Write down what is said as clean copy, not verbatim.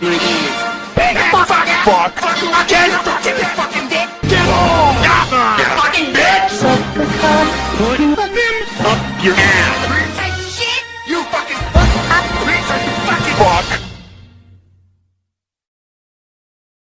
Fuck! Fucking dick! Fucking bitch! Put him up your ass!